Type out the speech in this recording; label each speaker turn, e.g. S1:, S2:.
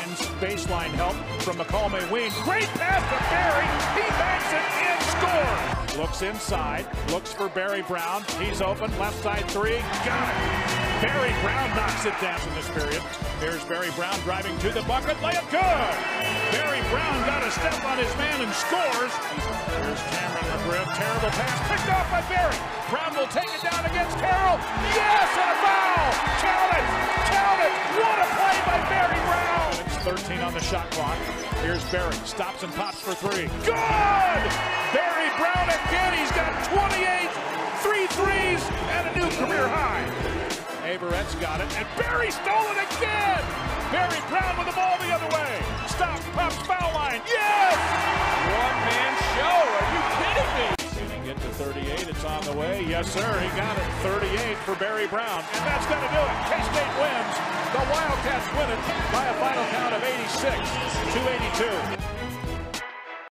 S1: finds baseline help from McCall-May-Ween. Great pass to Barry. He banks it in, score. Looks inside, looks for Barry Brown. He's open, left side three, got it. Barry Brown knocks it down in this period. Here's Barry Brown driving to the bucket, layup good. Barry Brown got a step on his man and scores. Here's Cameron McGriff, terrible pass, picked off by Barry. Brown will take it down against Carroll. Yes, and a foul. Count it, count it. What a play by Barry Brown. It's 13 on the shot clock. Here's Barry, stops and pops for three. Good! Barry Brown again, he's got 28, 3 threes, and a new career high. Averett's got it, and Barry stole it again! Barry Brown with the ball the other way. Stop, pops, foul line, yes!
S2: One-man show, are you kidding me?
S1: Getting it to 38, it's on the way. Yes, sir, he got it. 38 for Barry Brown, and that's going to do it. K-State wins. The Wildcats win it by a final count of 86-82.